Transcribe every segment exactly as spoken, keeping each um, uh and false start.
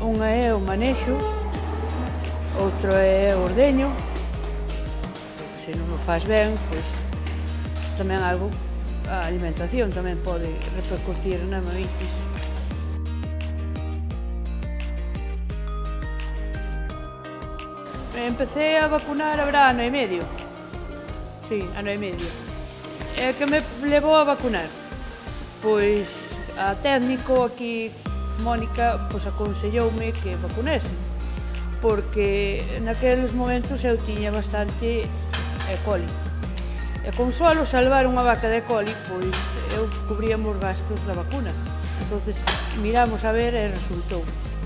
Unha é o manexo, outro é o ordeño. Se non o faz ben, pois tamén algo, a alimentación tamén pode repercutir na mamitis. Empecé a vacunar habrá ano e medio. Sí, ano e medio. E que me levou a vacunar? Pois a técnico aquí, Mónica, pois aconselloume que vacunese, porque naqueles momentos eu tiña bastante E. coli. E con solo salvar unha vaca de E. coli, pois eu cubríamos gastos da vacuna. Entonces miramos a ver e resultou.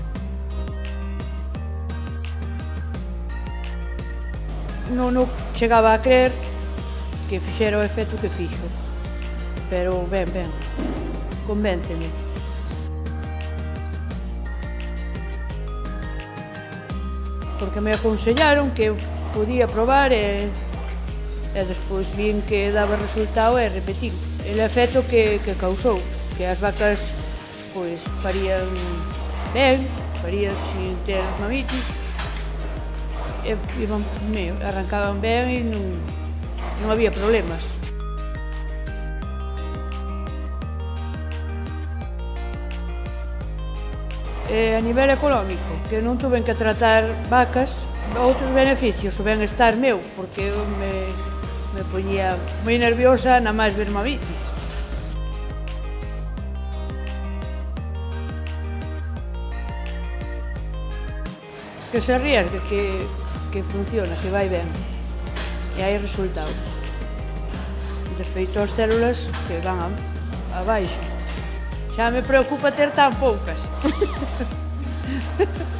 Non o chegaba a creer que fixera o efecto que fixo, pero ben, ben, convénceme. Porque me aconsellaron que eu podía probar e, e despois vin que daba resultado e repetín. El efecto que, que causou, que as vacas pois farían ben, farían sin ter mamitis, e iban, me, arrancaban ben e non, non había problemas. E a nivel económico, que non tuven que tratar vacas, outros beneficios, o benestar meu, porque eu me, me poñía moi nerviosa na máis ver mamitis. Que se arriesgue, que, que funciona, que vai ben, e hai resultados. De feito, as células que van a, abaixo. Xa me preocupa ter tan poucas.